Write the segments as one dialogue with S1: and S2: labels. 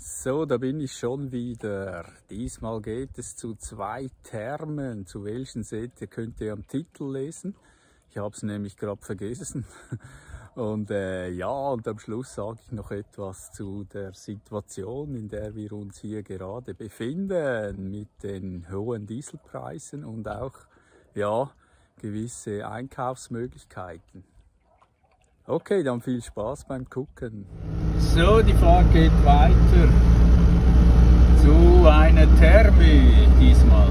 S1: So, da bin ich schon wieder. Diesmal geht es zu 2 Thermen. Zu welchen seht ihr, könnt ihr am Titel lesen. Ich habe es nämlich gerade vergessen. Und ja, und am Schluss sage ich noch etwas zu der Situation, in der wir uns hier gerade befinden, mit den hohen Dieselpreisen und auch ja, gewisse Einkaufsmöglichkeiten. Okay, dann viel Spaß beim Gucken. So, die Fahrt geht weiter zu einer Therme diesmal.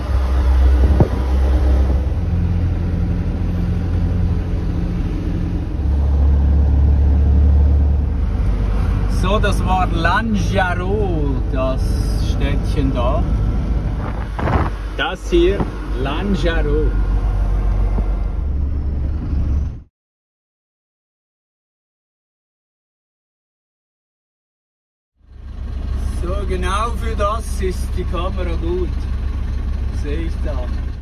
S1: So, das war Lanjarot, das Städtchen da. Das hier, Lanjarot. So, genau für das ist die Kamera gut. Sehe ich da.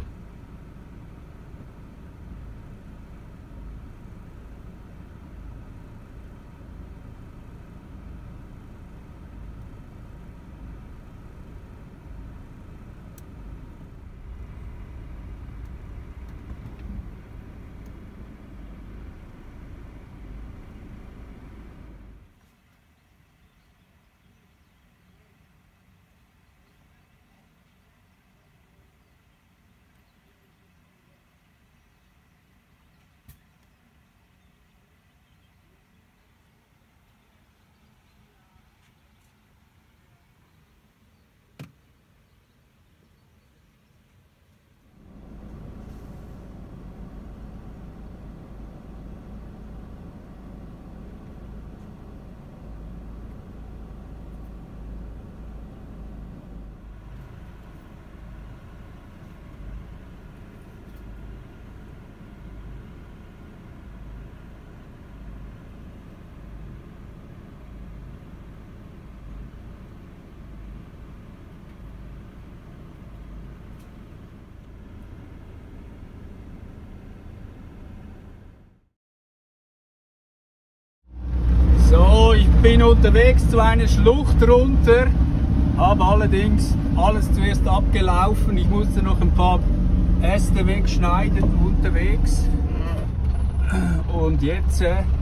S1: So, ich bin unterwegs zu einer Schlucht runter, habe allerdings alles zuerst abgelaufen. Ich musste noch ein paar Äste wegschneiden unterwegs. Und jetzt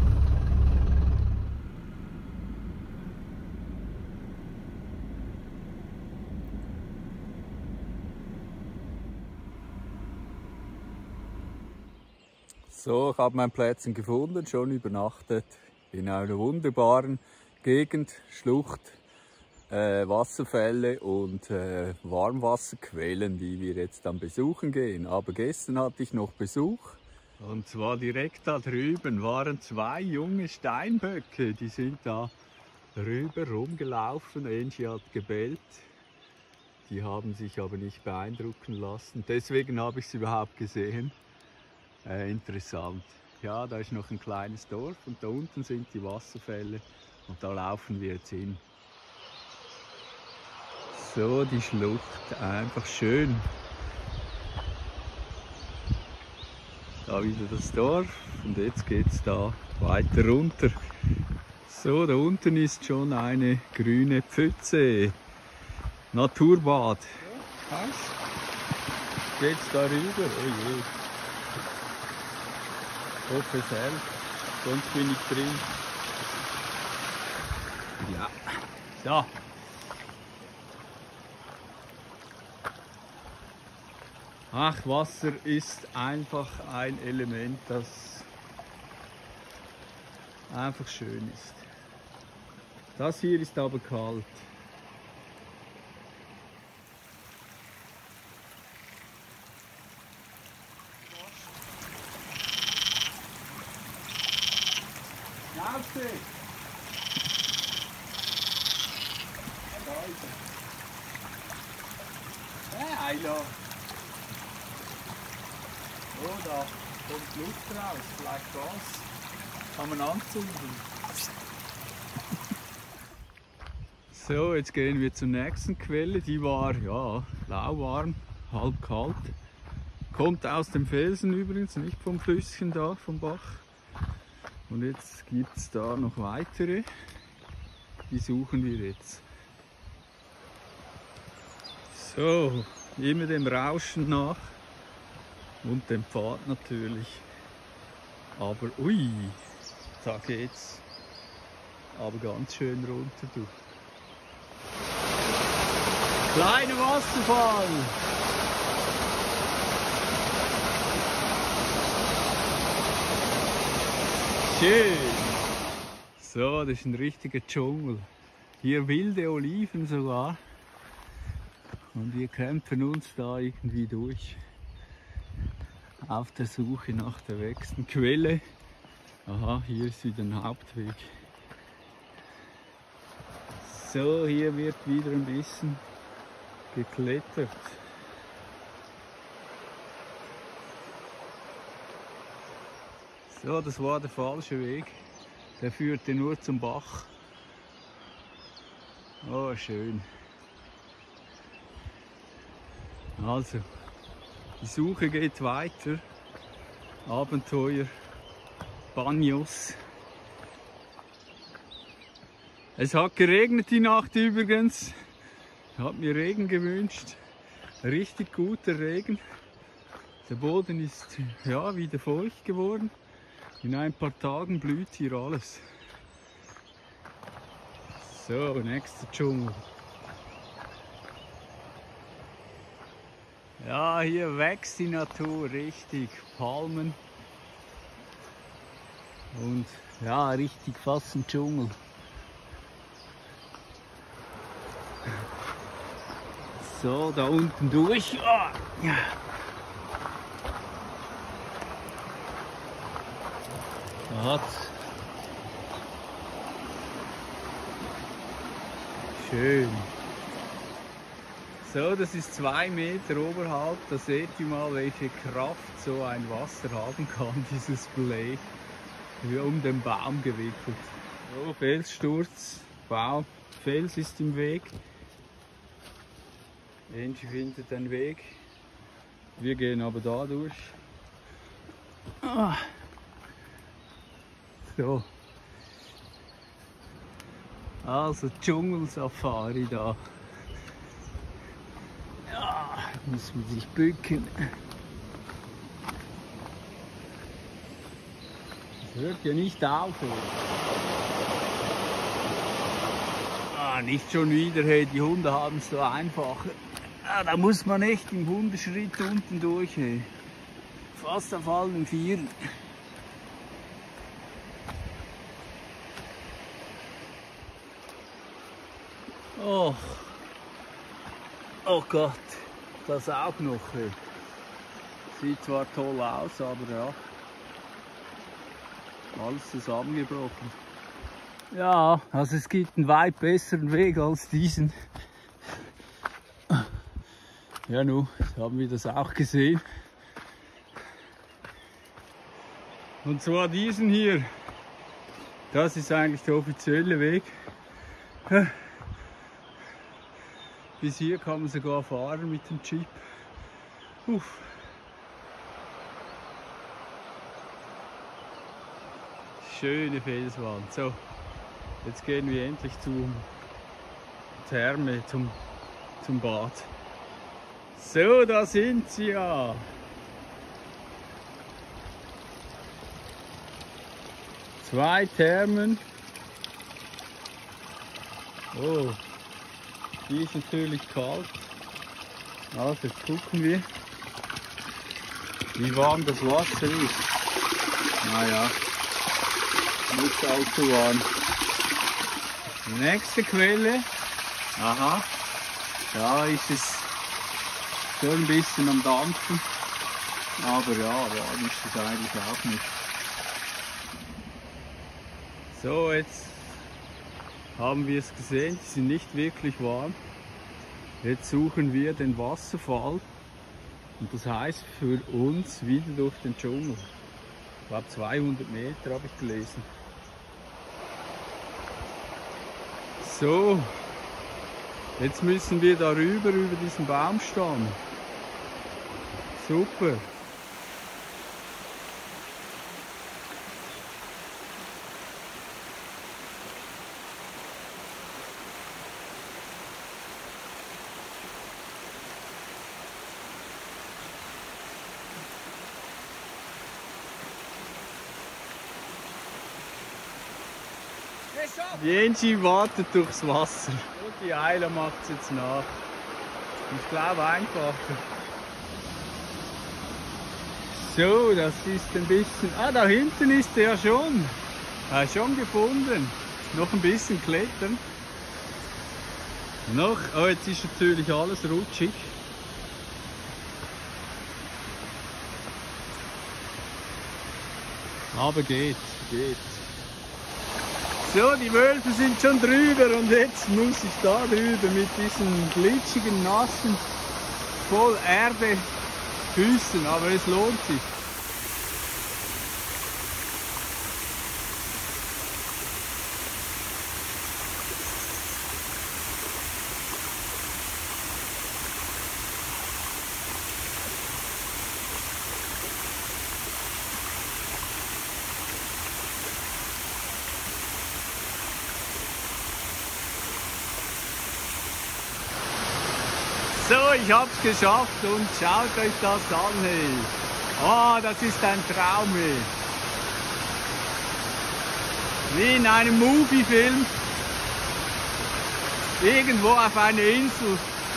S1: so, ich habe mein Plätzchen gefunden, schon übernachtet. In einer wunderbaren Gegend, Schlucht, Wasserfälle und Warmwasserquellen, die wir jetzt dann besuchen gehen. Aber gestern hatte ich noch Besuch. Und zwar direkt da drüben waren 2 junge Steinböcke, die sind da rüber rumgelaufen. Angie hat gebellt. Die haben sich aber nicht beeindrucken lassen. Deswegen habe ich sie überhaupt gesehen. Interessant. Ja, da ist noch ein kleines Dorf und da unten sind die Wasserfälle und da laufen wir jetzt hin. So, die Schlucht, einfach schön. Da wieder das Dorf und jetzt geht es da weiter runter. So, da unten ist schon eine grüne Pfütze. Naturbad. Ja, geht's da rüber? Oh je. Ich hoffe es hält, sonst bin ich drin. Ja, so. Ach, Wasser ist einfach ein Element, das einfach schön ist. Das hier ist aber kalt. Oh, da kommt Luft raus, vielleicht Gas. Kann man anzünden. So, jetzt gehen wir zur nächsten Quelle. Die war ja lauwarm, halb kalt. Kommt aus dem Felsen übrigens, nicht vom Flüsschen da, vom Bach. Und jetzt gibt es da noch weitere. Die suchen wir jetzt. So, immer dem Rauschen nach und dem Pfad natürlich. Aber ui, da geht's aber ganz schön runter, du. Kleiner Wasserfall. Schön. So, das ist ein richtiger Dschungel. Hier wilde Oliven sogar. Und wir kämpfen uns da irgendwie durch. Auf der Suche nach der nächsten Quelle. Aha, hier ist wieder ein Hauptweg. So, hier wird wieder ein bisschen geklettert. So, das war der falsche Weg. Der führte nur zum Bach. Oh, schön. Also, die Suche geht weiter. Abenteuer Baños. Es hat geregnet die Nacht übrigens. Ich habe mir Regen gewünscht. Richtig guter Regen. Der Boden ist ja wieder feucht geworden. In ein paar Tagen blüht hier alles. So, nächster Dschungel. Ja, hier wächst die Natur richtig. Palmen. Und ja, richtig fast ein Dschungel. So, da unten durch. Oh. Da hat's. Schön. So, das ist 2 Meter oberhalb. Da seht ihr mal, welche Kraft so ein Wasser haben kann, dieses Blech. Wie um den Baum gewickelt. So, Felssturz, Baum, Fels ist im Weg. Angie findet den Weg. Wir gehen aber da durch. So. Also Dschungelsafari da. Ja, muss man sich bücken. Das hört ja nicht auf. Nicht schon wieder, hey, die Hunde haben es so einfach. Da muss man echt im Hundeschritt unten durch. Hey. Fast auf allen Vieren. Oh. Oh Gott, das auch noch. Hey. Sieht zwar toll aus, aber ja, alles zusammengebrochen. Ja, also es gibt einen weit besseren Weg als diesen. Ja, nun, haben wir das auch gesehen. Und zwar diesen hier. Das ist eigentlich der offizielle Weg. Bis hier kann man sogar fahren mit dem Jeep. Uff. Schöne Felswand. So, jetzt gehen wir endlich zur Therme, zum Bad. So, da sind sie ja. Zwei Thermen. Oh, die ist natürlich kalt. Also jetzt gucken wir, wie warm das Wasser ist. Naja, nicht allzu warm. Die nächste Quelle. Aha, da ist es schon ein bisschen am Dampfen. Aber ja, warm ist es eigentlich auch nicht. So, jetzt haben wir es gesehen, die sind nicht wirklich warm. Jetzt suchen wir den Wasserfall und das heißt für uns wieder durch den Dschungel. Ich glaube 200 Meter habe ich gelesen. So, jetzt müssen wir darüber, über diesen Baumstamm. Super. Die Angie wartet durchs Wasser. Und die Ayla macht es jetzt nach. Ich glaube einfacher. So, das ist ein bisschen... Ah, da hinten ist er schon. Schon gefunden. Noch ein bisschen klettern. Noch, oh, jetzt ist natürlich alles rutschig. Aber geht. So, die Wölfe sind schon drüber und jetzt muss ich da drüber mit diesen glitschigen, nassen, voll Erde Füßen, aber es lohnt sich. So, ich hab's geschafft und schaut euch das an, hey. Oh, das ist ein Traum, hey. Wie in einem Movie-Film. Irgendwo auf einer Insel.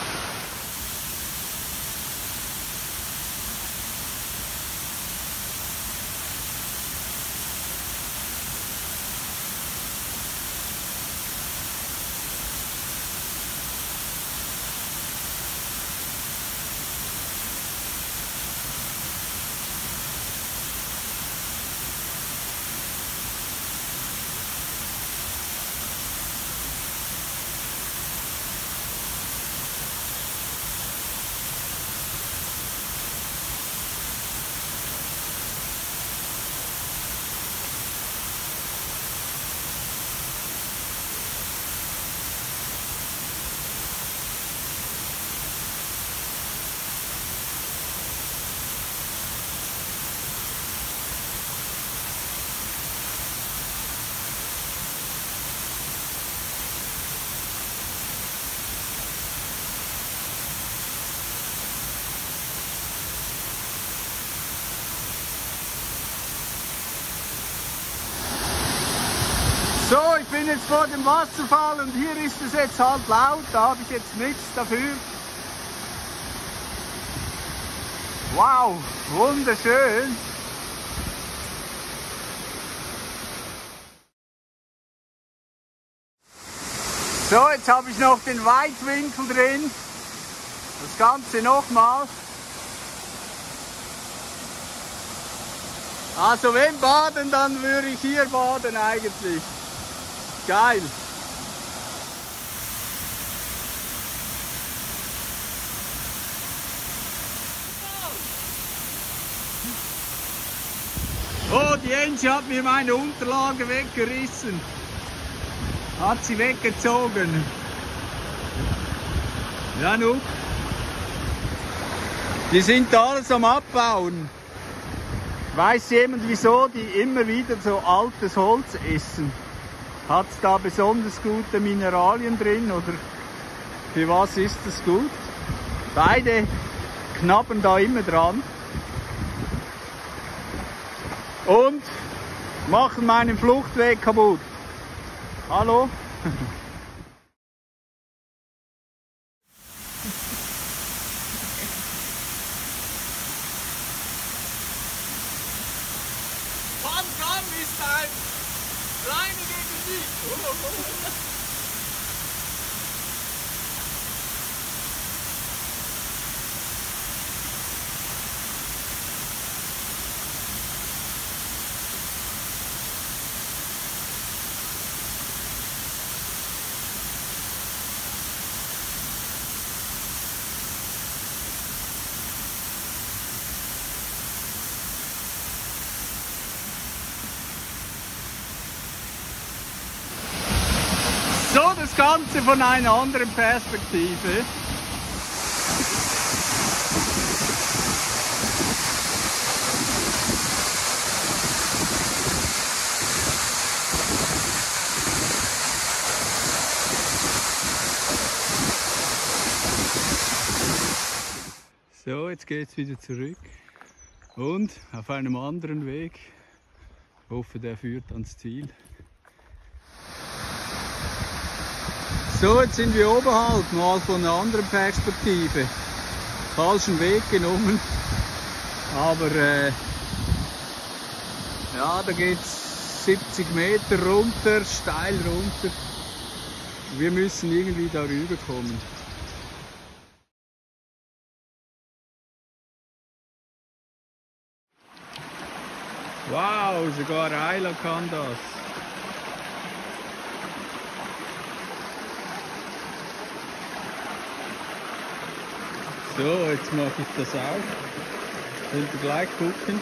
S1: So, ich bin jetzt vor dem Wasserfall und hier ist es jetzt halt laut, da habe ich jetzt nichts dafür. Wow, wunderschön. So, jetzt habe ich noch den Weitwinkel drin. Das Ganze nochmal. Also wenn baden, dann würde ich hier baden eigentlich. Geil. Oh, die Angie hat mir meine Unterlage weggerissen. Hat sie weggezogen. Ja, nu. Die sind alles am Abbauen. Weiß jemand, wieso die immer wieder so altes Holz essen? Hat es da besonders gute Mineralien drin oder für was ist es gut? Beide knabbern da immer dran und machen meinen Fluchtweg kaputt. Hallo? Pan ist ein Kleine gegen dich. So, das Ganze von einer anderen Perspektive. So, jetzt geht es wieder zurück und auf einem anderen Weg. Ich hoffe, der führt ans Ziel. So, jetzt sind wir oberhalb, mal von einer anderen Perspektive. Falschen Weg genommen, aber ja, da geht's 70 Meter runter, steil runter. Wir müssen irgendwie darüber kommen. Wow, sogar Ayla kann das. So, jetzt mache ich das auch. Könnt ihr gleich gucken.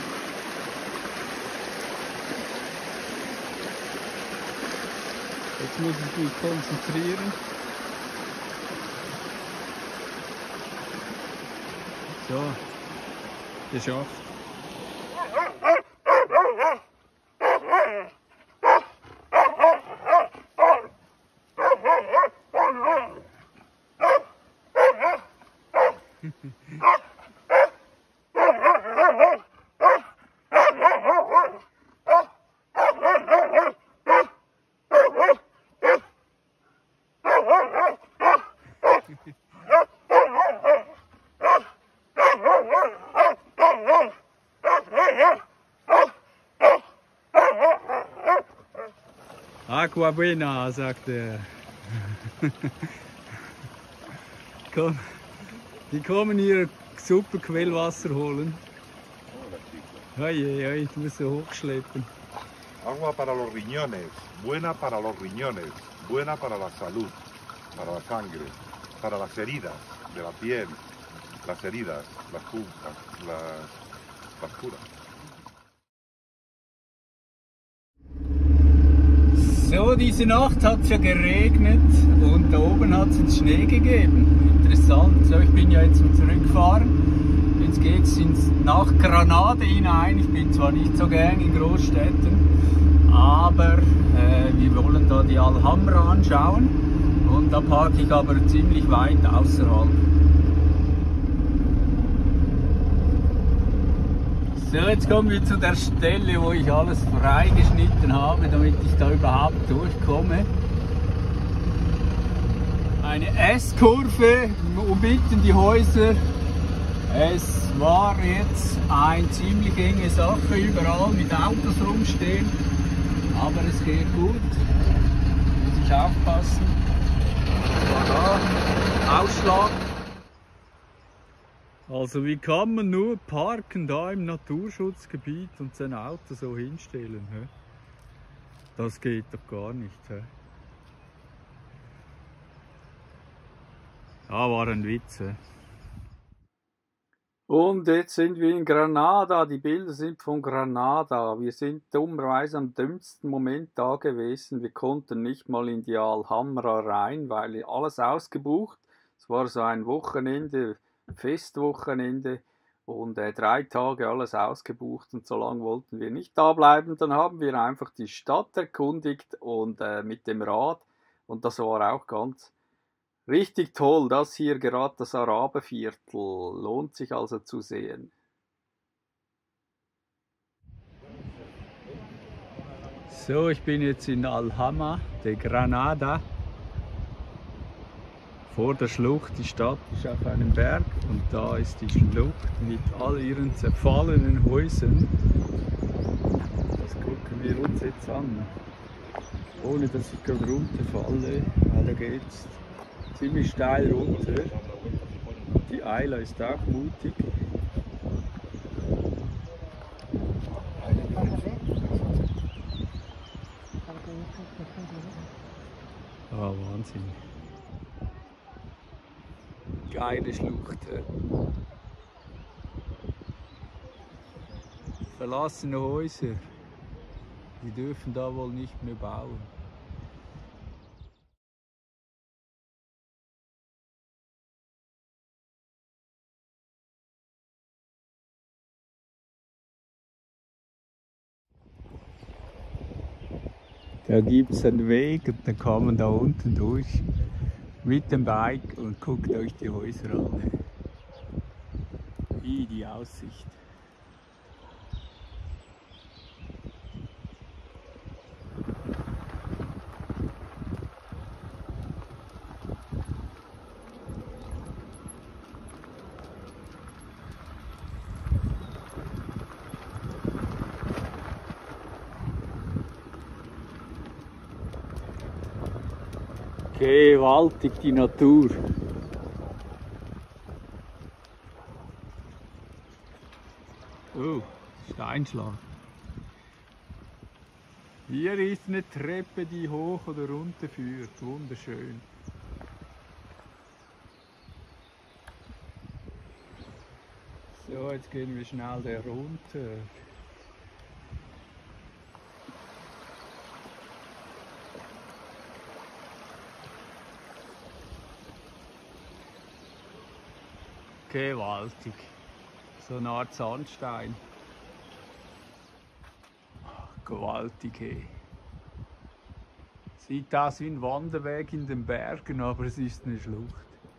S1: Jetzt muss ich mich konzentrieren. So, geschafft. Aqua buena, sagt er. Komm, die kommen hier super Quellwasser holen. Oye, oye, du musst so hochschleppen.
S2: Agua para los riñones, buena para los riñones, buena para la salud, para la sangre, para las heridas de la piel, las heridas, las curas.
S1: So, diese Nacht hat es ja geregnet und da oben hat es jetzt Schnee gegeben. Interessant. So, ich bin ja jetzt am Zurückfahren. Jetzt geht es nach Granada hinein. Ich bin zwar nicht so gern in Großstädten, aber wir wollen da die Alhambra anschauen. Und da parke ich aber ziemlich weit außerhalb. So, jetzt kommen wir zu der Stelle, wo ich alles freigeschnitten habe, damit ich da überhaupt durchkomme. Eine S-Kurve umitten die Häuser. Es war jetzt eine ziemlich enge Sache, überall mit Autos rumstehen. Aber es geht gut. Muss ich aufpassen. Voilà. Ausschlag. Also wie kann man nur parken da im Naturschutzgebiet und sein Auto so hinstellen? He? Das geht doch gar nicht. He? Ah, war ein Witz. He? Und jetzt sind wir in Granada. Die Bilder sind von Granada. Wir sind dummerweise am dümmsten Moment da gewesen. Wir konnten nicht mal in die Alhambra rein, weil alles ausgebucht. Es war so ein Wochenende. Festwochenende und 3 Tage alles ausgebucht und so lange wollten wir nicht da bleiben. Dann haben wir einfach die Stadt erkundigt und mit dem Rad und das war auch ganz richtig toll. Das hier gerade das Araberviertel, lohnt sich also zu sehen. So, ich bin jetzt in Alhama de Granada. Vor der Schlucht, die Stadt ist auf einem Berg und da ist die Schlucht mit all ihren zerfallenen Häusern. Das gucken wir uns jetzt an, ohne dass ich gerade runterfalle, weil da geht es ziemlich steil runter. Die Ayla ist auch mutig. Ah, Wahnsinn. Geile Schlucht. Verlassene Häuser. Die dürfen da wohl nicht mehr bauen. Da gibt es einen Weg und dann kann man da unten durch mit dem Bike und guckt euch die Häuser an. Wie die Aussicht. Gewaltig die Natur. Oh, Steinschlag. Hier ist eine Treppe, die hoch oder runter führt. Wunderschön. So, jetzt gehen wir schnell da runter. Gewaltig. So eine Art Sandstein. Gewaltig, hey. Sieht aus wie ein Wanderweg in den Bergen, aber es ist eine Schlucht.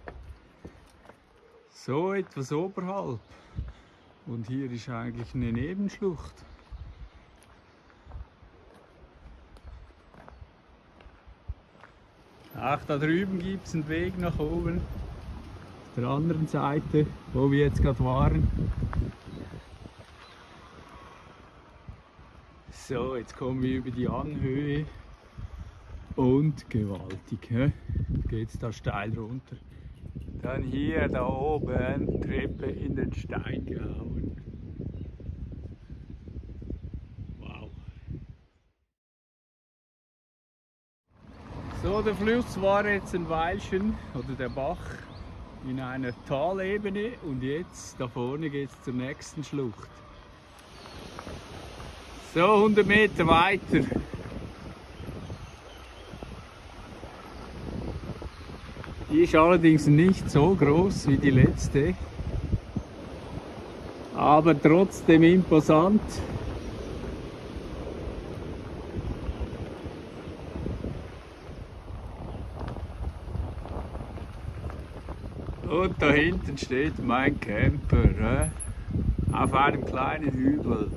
S1: So etwas oberhalb. Und hier ist eigentlich eine Nebenschlucht. Auch da drüben gibt es einen Weg nach oben. Auf der anderen Seite, wo wir jetzt gerade waren. So, jetzt kommen wir über die Anhöhe und gewaltig, geht es da steil runter. Dann hier, da oben, Treppe in den Stein gehauen. Wow. So, der Fluss war jetzt ein Weilchen, oder der Bach, in einer Talebene und jetzt, da vorne geht es zur nächsten Schlucht. So, 100 Meter weiter. Die ist allerdings nicht so groß wie die letzte, aber trotzdem imposant. Und da hinten steht mein Camper, auf einem kleinen Hügel.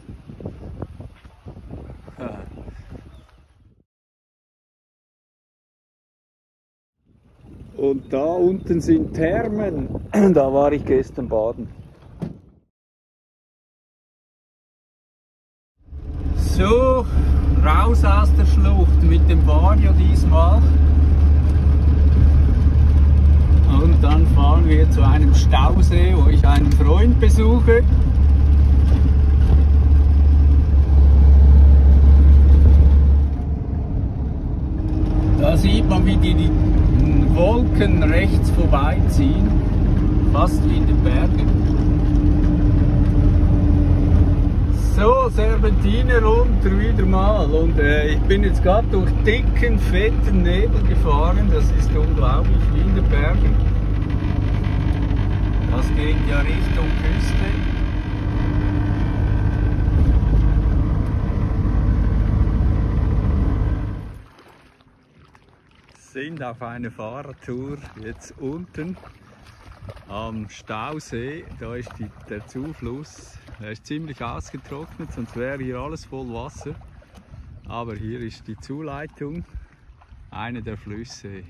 S1: Und da unten sind Thermen, da war ich gestern baden. So, raus aus der Schlucht mit dem Vario diesmal. Und dann fahren wir zu einem Stausee, wo ich einen Freund besuche. Da sieht man, wie die Wolken rechts vorbeiziehen, fast wie in den Bergen. So, Serpentine runter wieder mal und ich bin jetzt gerade durch dicken, fetten Nebel gefahren, das ist unglaublich, wie in den Bergen. Das geht ja Richtung Küste. Sind auf einer Fahrradtour jetzt unten am Stausee. Da ist der Zufluss, er ist ziemlich ausgetrocknet, sonst wäre hier alles voll Wasser. Aber hier ist die Zuleitung, einer der Flüsse.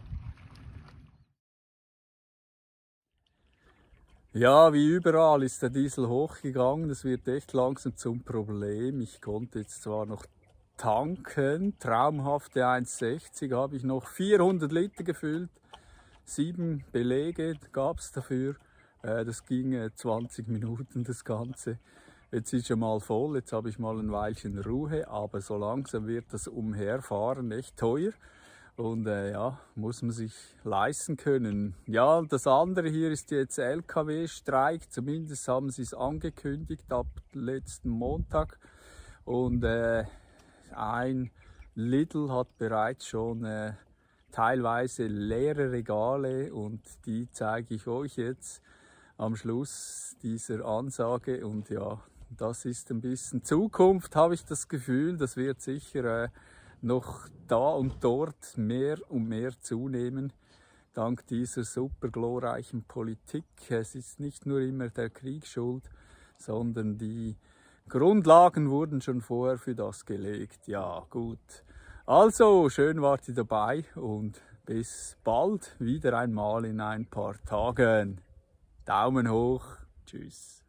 S1: Ja, wie überall ist der Diesel hochgegangen, das wird echt langsam zum Problem. Ich konnte jetzt zwar noch tanken, traumhafte 1,60 habe ich noch 400 Liter gefüllt, 7 Belege gab es dafür, das ging 20 Minuten das Ganze. Jetzt ist schon mal voll, jetzt habe ich mal ein Weilchen Ruhe, aber so langsam wird das Umherfahren echt teuer und ja, muss man sich leisten können. Ja, und das andere hier ist jetzt LKW-Streik, zumindest haben sie es angekündigt ab letzten Montag und ein Lidl hat bereits schon teilweise leere Regale und die zeige ich euch jetzt am Schluss dieser Ansage. Und ja, das ist ein bisschen Zukunft, habe ich das Gefühl. Das wird sicher noch da und dort mehr und mehr zunehmen, dank dieser super glorreichen Politik. Es ist nicht nur immer der Krieg schuld, sondern die Grundlagen wurden schon vorher für das gelegt. Ja, gut. Also, schön wart ihr dabei und bis bald wieder einmal in ein paar Tagen. Daumen hoch. Tschüss.